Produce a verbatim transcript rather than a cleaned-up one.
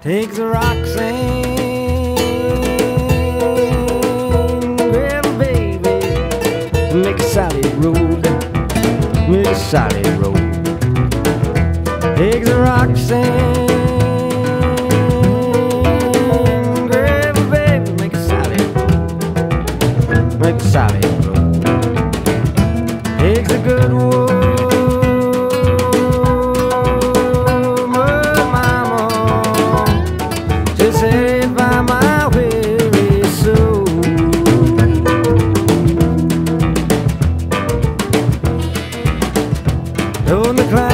Takes a Roxanne, gravel baby, make a solid road, make a solid road. Takes a Roxanne, gravel baby, make a solid road, make a solid road. Takes a good woman, mama, to satisfy my weary soul. On the cloud